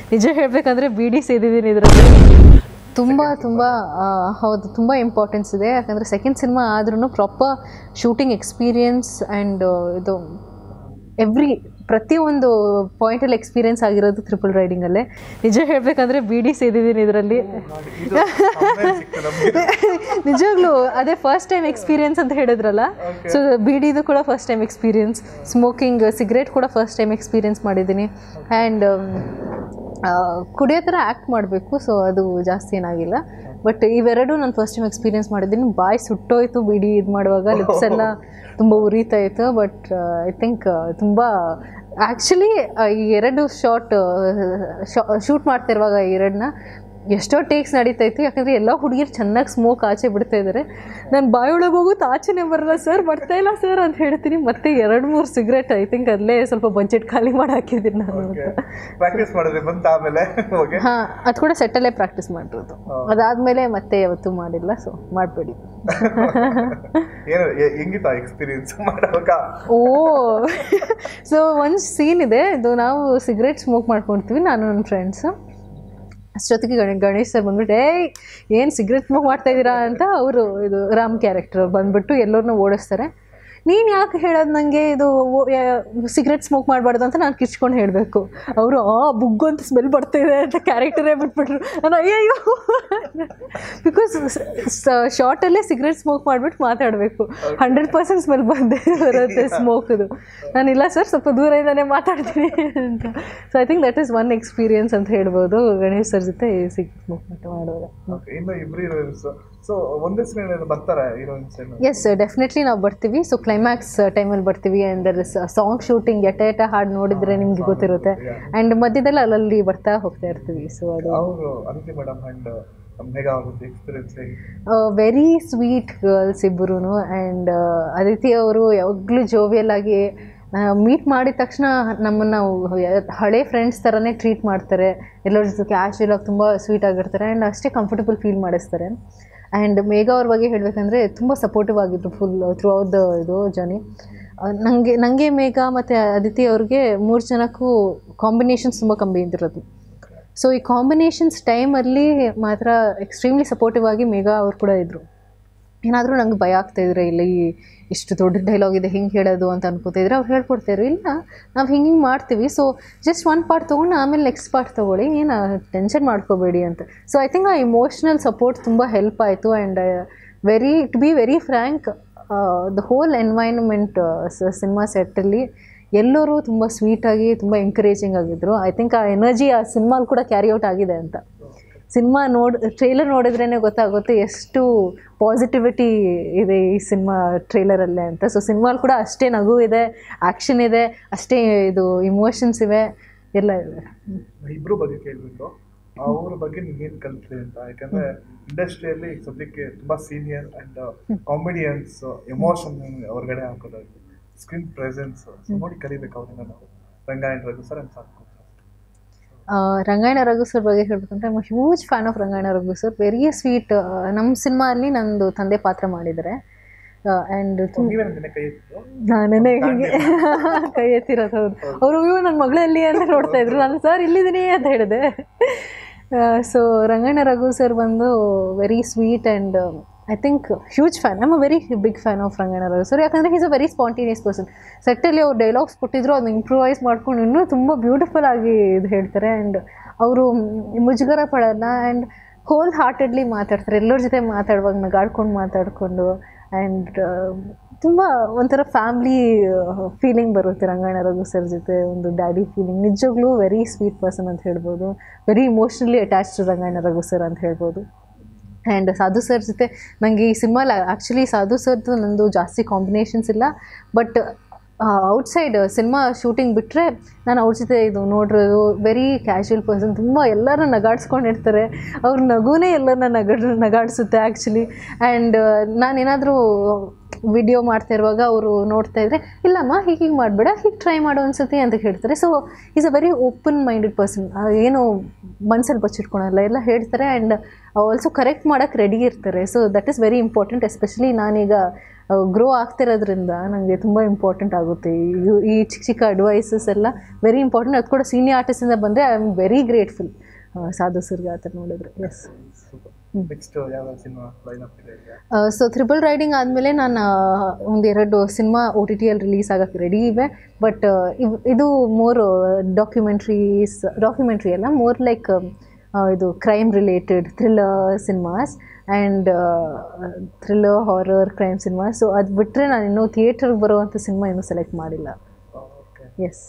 ನಿಜ ಹೇಳಬೇಕಂದ್ರೆ ಬಿಡಿ ಸೇದಿದ್ದೀನಿ ಇದರಲ್ಲಿ. ತುಂಬ ಹೌದು, ತುಂಬ ಇಂಪಾರ್ಟೆನ್ಸ್ ಇದೆ. ಯಾಕಂದರೆ ಸೆಕೆಂಡ್ ಸಿನಿಮಾ ಆದ್ರೂ ಪ್ರಾಪರ್ ಶೂಟಿಂಗ್ ಎಕ್ಸ್ಪೀರಿಯನ್ಸ್ ಆ್ಯಂಡ್ ಇದು ಪ್ರತಿಯೊಂದು ಪಾಯಿಂಟಲ್ಲಿ ಎಕ್ಸ್ಪೀರಿಯನ್ಸ್ ಆಗಿರೋದು ಟ್ರಿಪಲ್ ರೈಡಿಂಗಲ್ಲೇ. ನಿಜ ಹೇಳಬೇಕಂದ್ರೆ ಬಿಡಿ ಸೇದಿದ್ದೀನಿ ಇದರಲ್ಲಿ. ನಿಜವಾಗ್ಲೂ ಅದೇ ಫಸ್ಟ್ ಟೈಮ್ ಎಕ್ಸ್ಪೀರಿಯನ್ಸ್ ಅಂತ ಹೇಳಿದ್ರಲ್ಲ, ಸೊ ಬಿಡಿದು ಕೂಡ first time experience, smoking cigarette ಕೂಡ ಫಸ್ಟ್ ಟೈಮ್ ಎಕ್ಸ್ಪೀರಿಯನ್ಸ್ ಮಾಡಿದ್ದೀನಿ. ಆ್ಯಂಡ್ ಕುಡಿಯೋ ಥರ ಆ್ಯಕ್ಟ್ ಮಾಡಬೇಕು, ಸೊ ಅದು ಜಾಸ್ತಿ ಏನಾಗಿಲ್ಲ. ಬಟ್ ಇವೆರಡು ನಾನು ಫಸ್ಟ್ ಟೈಮ್ ಎಕ್ಸ್ಪೀರಿಯನ್ಸ್ ಮಾಡಿದ್ದೀನಿ. ಬಾಯಿ ಸುಟ್ಟೋಯ್ತು ಬಿಡಿ ಇದು ಮಾಡುವಾಗ, ಲಿಪ್ಸ್ ಎಲ್ಲ ತುಂಬ ಉರಿತಾ ಇತ್ತು. ಬಟ್ ಐ ಥಿಂಕ್ ತುಂಬ ಆ್ಯಕ್ಚುಲಿ ಈ ಎರಡು ಶೂಟ್ ಮಾಡ್ತಿರುವಾಗ ಎರಡನ್ನ ಎಷ್ಟೋ ಟೇಕ್ಸ್ ನಡೀತಾ ಇತ್ತು. ಯಾಕಂದರೆ ಎಲ್ಲ ಹುಡುಗಿರು ಚೆನ್ನಾಗಿ ಸ್ಮೋಕ್ ಆಚೆ ಬಿಡ್ತಾ ಇದ್ದಾರೆ. ನಾನು ಬಾಯೊಳಗೆ ಹೋಗೋದು ಆಚೆನೇ ಬರಲ್ಲ ಸರ್, ಬರ್ತಾಯಿಲ್ಲ ಸರ್ ಅಂತ ಹೇಳ್ತೀನಿ. ಮತ್ತೆ 2-3 ಸಿಗರೇಟ್ ಐ ಥಿಂಕ್ ಅಲ್ಲೇ ಸ್ವಲ್ಪ ಬಜೆಟ್ ಖಾಲಿ ಮಾಡಿ ಹಾಕಿದ್ದೀನಿ ನಾನು ಅಂತ. ಹಾಂ, ಅದು ಕೂಡ ಸೆಟ್ಟಲ್ಲೇ ಪ್ರಾಕ್ಟೀಸ್ ಮಾಡಿರೋದು. ಅದಾದಮೇಲೆ ಮತ್ತೆ ಯಾವತ್ತೂ ಮಾಡಿಲ್ಲ, ಸೊ ಮಾಡಬೇಡಿ. ಓ, ಸೊ ಒಂದು ಸೀನ್ ಇದೆ, ಇದು ನಾವು ಸಿಗರೇಟ್ ಸ್ಮೋಕ್ ಮಾಡ್ಕೊಳ್ತೀವಿ ನಾನು ನನ್ನ ಫ್ರೆಂಡ್ಸು. ಅಷ್ಟೊತ್ತಿಗೆ ಗಣೇಶ್ ಸರ್ ಬಂದ್ಬಿಟ್ಟು ಏನು ಸಿಗರೇಟ್ ಸ್ಮೋಕ್ ಮಾಡ್ತಾಯಿದ್ದೀರಾ ಅಂತ ಅವರು, ಇದು ರಾಮ್ ಕ್ಯಾರೆಕ್ಟರ್ ಬಂದ್ಬಿಟ್ಟು ಎಲ್ಲರನ್ನೂ ಓಡಿಸ್ತಾರೆ. ನೀನು ಯಾಕೆ ಹೇಳೋದು ನನಗೆ ಇದು ಸಿಗರೇಟ್ ಸ್ಮೋಕ್ ಮಾಡಬಾರ್ದು ಅಂತ ನಾನು ಕಿಚ್ಕೊಂಡು ಹೇಳಬೇಕು. ಅವರು ಬುಗ್ಗು ಅಂತ ಸ್ಮೆಲ್ ಬರ್ತಾಯಿದೆ ಅಂತ ಕ್ಯಾರೆಕ್ಟರೇ ಬಿಟ್ಬಿಟ್ರು. ನಾನು ಅಯ್ಯಯ್ಯೋ, ಬಿಕಾಸ್ ಶಾರ್ಟಲ್ಲೇ ಸಿಗರೇಟ್ ಸ್ಮೋಕ್ ಮಾಡಿಬಿಟ್ಟು ಮಾತಾಡಬೇಕು. 100% ಸ್ಮೆಲ್ ಬರುತ್ತೆ ಸ್ಮೋಕದು. ನಾನಿಲ್ಲ ಸರ್, ಸ್ವಲ್ಪ ದೂರದಿಂದನೇ ಮಾತಾಡ್ತೀನಿ ಅಂತ. So I think that is one experience ಅಂತ ಹೇಳ್ಬೋದು ಗಣೇಶ್ ಸರ್ ಜೊತೆ ಸಿಗರೇಟ್ ಸ್ಮೋಕ್ ಮಾಡುವಾಗ. ಎಸ್, ಡೆಫಿನೆಟ್ಲಿ ನಾವು ಬರ್ತೀವಿ. ಸೊ ಕ್ಲೈಮ್ಯಾಕ್ಸ್ ಟೈಮಲ್ಲಿ ಬರ್ತೀವಿ. And there is song shooting, ಎಟ ಹಾಡು ನೋಡಿದರೆ ನಿಮ್ಗೆ ಗೊತ್ತಿರುತ್ತೆ. ಆ್ಯಂಡ್ ಮಧ್ಯದಲ್ಲಿ ಅಲ್ಲಲ್ಲಿ ಬರ್ತಾ ಹೋಗ್ತಾ ಇರ್ತೀವಿ. ಸೊ ಅದು ವೆರಿ ಸ್ವೀಟ್ ಗರ್ಲ್ಸ್ ಇಬ್ಬರೂ. ಆ್ಯಂಡ್ ಅದಿತಿ ಅವರು ಯಾವಾಗಲೂ ಜೋವಿಯಲ್ ಆಗಿ ಮೀಟ್ ಮಾಡಿದ ತಕ್ಷಣ ನಮ್ಮನ್ನು ಹಳೆ ಫ್ರೆಂಡ್ಸ್ ಥರನೇ ಟ್ರೀಟ್ ಮಾಡ್ತಾರೆ. ಎಲ್ಲರ ಜೊತೆ ಕ್ಯಾಶುಯಲ್ ಆಗಿ ತುಂಬ ಸ್ವೀಟ್ ಆಗಿರ್ತಾರೆ. ಆ್ಯಂಡ್ ಅಷ್ಟೇ ಕಂಫರ್ಟಬಲ್ ಫೀಲ್ ಮಾಡಿಸ್ತಾರೆ. ಆ್ಯಂಡ್ ಮೇಘಾ ಅವ್ರ ಬಗ್ಗೆ ಹೇಳಬೇಕಂದ್ರೆ ತುಂಬ ಸಪೋರ್ಟಿವ್ ಆಗಿದ್ರು ಫುಲ್ ಥ್ರೂ ಔಟ್ ದ ಇದು ಜರ್ನಿ. ನನಗೆ ಮೇಘಾ ಮತ್ತು ಅದಿತಿ ಅವ್ರಿಗೆ 3 ಜನಕ್ಕೂ ಕಾಂಬಿನೇಷನ್ಸ್ ತುಂಬ ಕಮ್ಮಿ ಇದ್ದಿರೋದು. ಸೊ ಈ ಕಾಂಬಿನೇಷನ್ಸ್ ಟೈಮಲ್ಲಿ ಮಾತ್ರ ಎಕ್ಸ್ಟ್ರೀಮ್ಲಿ ಸಪೋರ್ಟಿವ್ ಆಗಿ ಮೇಘಾ ಅವ್ರು ಕೂಡ ಇದ್ದರು. ಏನಾದರೂ ನಂಗೆ ಭಯ ಆಗ್ತಾಯಿದ್ರೆ ಇಲ್ಲಿ ಇಷ್ಟು ದೊಡ್ಡ ಡೈಲಾಗ್ ಇದೆ ಹಿಂಗೆ ಹೇಳೋದು ಅಂತ ಅನ್ಕೋತಿದ್ರೆ ಅವ್ರು ಹೇಳ್ಕೊಡ್ತಾಯಿದ್ರು, ಇಲ್ಲ ನಾವು ಹಿಂಗೆ ಮಾಡ್ತೀವಿ, ಸೊ ಜಸ್ಟ್ ಒಂದು ಪಾರ್ಟ್ ತೊಗೊಂಡು ಆಮೇಲೆ ನೆಕ್ಸ್ಟ್ ಪಾರ್ಟ್ ತೊಗೊಳ್ಳಿ, ಏನು ಟೆನ್ಷನ್ ಮಾಡ್ಕೋಬೇಡಿ ಅಂತ. ಸೊ ಐ ಥಿಂಕ್ ಆ ಇಮೋಷ್ನಲ್ ಸಪೋರ್ಟ್ ತುಂಬ ಹೆಲ್ಪ್ ಆಯಿತು. And to be very frank, the whole environment cinema ಸೆಟ್ಟಲ್ಲಿ ಎಲ್ಲರೂ ತುಂಬ ಸ್ವೀಟಾಗಿ ತುಂಬ ಎಂಕರೇಜಿಂಗ್ ಆಗಿದ್ದರು. ಐ ಥಿಂಕ್ ಆ ಎನರ್ಜಿ ಆ ಸಿನಿಮಾಲ್ ಕೂಡ ಕ್ಯಾರಿ ಔಟ್ ಆಗಿದೆ ಅಂತ. ಸಿನಿಮಾ ಟ್ರೈಲರ್ ನೋಡಿದ್ರೇ ಗೊತ್ತಾಗುತ್ತೆ ಎಷ್ಟು ಪಾಸಿಟಿವಿಟಿ ಇದೆ ಈ ಸಿನಿಮಾ ಟ್ರೈಲರಲ್ಲೇ ಅಂತ. ಸೊ ಸಿನಿಮಾಲ್ ಕೂಡ ಅಷ್ಟೇ ನಗು ಇದೆ, ಆ್ಯಕ್ಷನ್ ಇದೆ, ಅಷ್ಟೇ ಇದು ಇಮೋಷನ್ಸ್ ಇವೆ, ಎಲ್ಲ ಇದೆ. ಇಬ್ಬರು ಬಗ್ಗೆ ಕೇಳಬೇಕು, ಅವ್ರ ಬಗ್ಗೆ ನೀವೇನು ಕಲಿತ್ರಿ ಅಂತ. ಯಾಕಂದರೆ ಇಂಡಸ್ಟ್ರಿಯಲ್ಲಿ ಸದ್ಯಕ್ಕೆ ತುಂಬ ಸೀನಿಯರ್ ಆ್ಯಂಡ್ ಕಾಮಿಡಿಯನ್ಸ್ ಎಮೋಷನ್ ಹೊರಗಡೆ ಹಾಕೋದಾಗಿ ಸ್ಕ್ರೀನ್ ಪ್ರೆಸೆನ್ಸ್ ನೋಡಿ ಕಲಿಬೇಕು ಅವ್ರನ್ನ ನಾವು. ರಂಗಾಯಣ ರಘು ಸರ್ ಅಂತ ಸಾಕು. ರಂಗಾಯಣ ರಘು ಸರ್ ಬಗ್ಗೆ ಹೇಳ್ಬೇಕಂದ್ರೆ I am huge fan of Rangayana Raghu sir. Very sweet. ನಮ್ಮ ಸಿನಿಮಾ ಅಲ್ಲಿ ನಂದು ತಂದೆ ಪಾತ್ರ ಮಾಡಿದ್ದಾರೆ. ಆ್ಯಂಡ್ ನಾನೇ ಹೀಗೆ ಕೈ ಎತ್ತಿರೋದು. ಹೌದು, ಅವರು ನನ್ನ ಮಗಳಲ್ಲಿ ಅಂತ ನೋಡ್ತಾ ಇದ್ರು. ನಾನು ಸರ್ ಇಲ್ಲಿದ್ದೀನಿ ಅಂತ ಹೇಳಿದೆ. ಸೊ ರಂಗಾಯಣ ರಘು ಸರ್ ಬಂದು very sweet and I think huge fan. I am a very big fan of Rangayana Raghu sir. ಯಾಕಂದರೆ is a very spontaneous person. ಸೆಟ್ಟಲ್ಲಿ ಅವ್ರು ಡೈಲಾಗ್ಸ್ ಕೊಟ್ಟಿದ್ರು, ಅದನ್ನ ಇಂಪ್ರೂವೈಸ್ ಮಾಡ್ಕೊಂಡು ಇನ್ನೂ ತುಂಬ ಬ್ಯೂಟಿಫುಲ್ ಆಗಿ ಇದು ಹೇಳ್ತಾರೆ. ಆ್ಯಂಡ್ ಅವರು ಮುಜುಗರ ಪಡಲ್ಲ ಆ್ಯಂಡ್ ಹೋಲ್ ಹಾರ್ಟೆಡ್ಲಿ ಮಾತಾಡ್ತಾರೆ. ಎಲ್ಲರ ಜೊತೆ ಮಾತಾಡುವಾಗ ನಗಾಡ್ಕೊಂಡು ಮಾತಾಡಿಕೊಂಡು ಆ್ಯಂಡ್ ತುಂಬ ಒಂಥರ ಫ್ಯಾಮ್ಲಿ ಫೀಲಿಂಗ್ ಬರುತ್ತೆ ರಂಗಾಯಣ ರಘು ಸರ್ ಜೊತೆ, ಒಂದು ಡ್ಯಾಡಿ ಫೀಲಿಂಗ್. ನಿಜವಾಗ್ಲೂ ವೆರಿ ಸ್ವೀಟ್ ಪರ್ಸನ್ ಅಂತ ಹೇಳ್ಬೋದು. Very emotionally attach to Rangayana Raghu sir ಅಂತ ಹೇಳ್ಬೋದು. ಆ್ಯಂಡ್ ಸಾಧು ಸರ್ ಜೊತೆ ನನಗೆ ಈ ಸಿನಿಮಾಲಿ ಆ್ಯಕ್ಚುಲಿ ಸಾಧು ಸರ್ದು ನಂದು ಜಾಸ್ತಿ ಕಾಂಬಿನೇಷನ್ಸ್ ಇಲ್ಲ. ಬಟ್ ಔಟ್ಸೈಡ್ ಸಿನಿಮಾ ಶೂಟಿಂಗ್ ಬಿಟ್ಟರೆ ನಾನು ಅವ್ರ ಜೊತೆ ಇದು ನೋಡಿರೋದು. ವೆರಿ ಕ್ಯಾಶುಯಲ್ ಪರ್ಸನ್, ತುಂಬ ಎಲ್ಲರೂ ನಗಾಡ್ಸ್ಕೊಂಡಿರ್ತಾರೆ. ಅವ್ರ ನಗುನೇ ಎಲ್ಲರನ್ನ ನಗಾಡಿಸುತ್ತೆ ಆ್ಯಕ್ಚುಲಿ. ಆ್ಯಂಡ್ ನಾನೇನಾದರೂ ವಿಡಿಯೋ ಮಾಡ್ತಾ ಇರುವಾಗ ಅವರು ನೋಡ್ತಾ ಇದ್ರೆ ಇಲ್ಲಮ್ಮ ಹೀಗೆ ಮಾಡಬೇಡ ಹೀಗೆ ಟ್ರೈ ಮಾಡೋ ಅನ್ಸುತ್ತೆ ಅಂತ ಹೇಳ್ತಾರೆ. So is a very open minded person. ಏನು ಮನಸ್ಸಲ್ಲಿ ಬಚ್ಚಿಟ್ಕೊಳಲ್ಲ, ಎಲ್ಲ ಹೇಳ್ತಾರೆ ಆ್ಯಂಡ್ ಆಲ್ಸೋ ಕರೆಕ್ಟ್ ಮಾಡೋಕ್ಕೆ ರೆಡಿ ಇರ್ತಾರೆ. So that is very important. Especially ನಾನೀಗ ಗ್ರೋ ಆಗ್ತಿರೋದ್ರಿಂದ ನನಗೆ ತುಂಬ ಇಂಪಾರ್ಟೆಂಟ್ ಆಗುತ್ತೆ ಈ ಚಿಕ್ಕ ಚಿಕ್ಕ ಅಡ್ವೈಸಸ್ ಎಲ್ಲ ವೆರಿ ಇಂಪಾರ್ಟೆಂಟ್. ಅದು ಕೂಡ ಸೀನಿಯರ್ ಆರ್ಟಿಸ್ಟಿಂದ ಬಂದರೆ ಐ ಆಮ್ ವೆರಿ ಗ್ರೇಟ್ಫುಲ್ ಸಾಧು ಸರ್ಗೆ ಆ ಥರ ನೋಡಿದ್ರೆ. ಎಸ್. ಸೊ ತ್ರಿಬಲ್ ರೈಡಿಂಗ್ ಆದಮೇಲೆ ನಾನು ಒಂದೆರಡು ಸಿನಿಮಾ ಒ ಟಿ ಟಿಯಲ್ಲಿ ರಿಲೀಸ್ ಆಗೋಕ್ಕೆ ರೆಡಿ ಇವೆ. ಬಟ್ ಇದು ಮೋರ್ ಡಾಕ್ಯುಮೆಂಟ್ರಿ ಅಲ್ಲ, ಮೋರ್ ಲೈಕ್ ಇದು crime related thriller cinemas and thriller horror crime cinema. So ಅದು ಬಿಟ್ಟರೆ ನಾನು ಇನ್ನೂ ಥಿಯೇಟರ್ಗೆ ಬರುವಂಥ ಸಿನಿಮಾ ಇನ್ನೂ ಸೆಲೆಕ್ಟ್ ಮಾಡಿಲ್ಲ. ಎಸ್.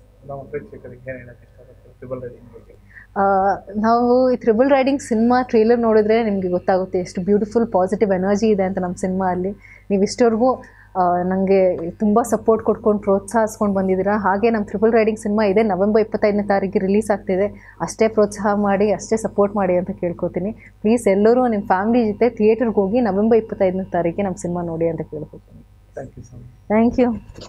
ನಾವು ಈ ತ್ರಿಬಲ್ ರೈಡಿಂಗ್ ಸಿನಿಮಾ ಟ್ರೇಲರ್ ನೋಡಿದ್ರೆ ನಿಮಗೆ ಗೊತ್ತಾಗುತ್ತೆ ಎಷ್ಟು ಬ್ಯೂಟಿಫುಲ್ ಪಾಸಿಟಿವ್ ಎನರ್ಜಿ ಇದೆ ಅಂತ ನಮ್ಮ ಸಿನಿಮಾ ಅಲ್ಲಿ. ನೀವು ಇಷ್ಟವರೆಗೂ ನನಗೆ ತುಂಬ ಸಪೋರ್ಟ್ ಕೊಟ್ಕೊಂಡು ಪ್ರೋತ್ಸಾಹಿಸ್ಕೊಂಡು ಬಂದಿದ್ದೀರಾ. ಹಾಗೆ ನಮ್ಮ ತ್ರಿಬಲ್ ರೈಡಿಂಗ್ ಸಿನಿಮಾ ಇದೆ, ನವೆಂಬರ್ 25ನೇ ತಾರೀಕಿಗೆ ರಿಲೀಸ್ ಆಗ್ತಿದೆ. ಅಷ್ಟೇ ಪ್ರೋತ್ಸಾಹ ಮಾಡಿ, ಅಷ್ಟೇ ಸಪೋರ್ಟ್ ಮಾಡಿ ಅಂತ ಕೇಳ್ಕೊತೀನಿ. ಪ್ಲೀಸ್ ಎಲ್ಲರೂ ನಿಮ್ಮ ಫ್ಯಾಮಿಲಿ ಜೊತೆ ಥಿಯೇಟರ್ಗೆ ಹೋಗಿ ನವೆಂಬರ್ 25ನೇ ತಾರೀಕಿಗೆ ನಮ್ಮ ಸಿನಿಮಾ ನೋಡಿ ಅಂತ ಕೇಳ್ಕೊತೀನಿ. Thank you.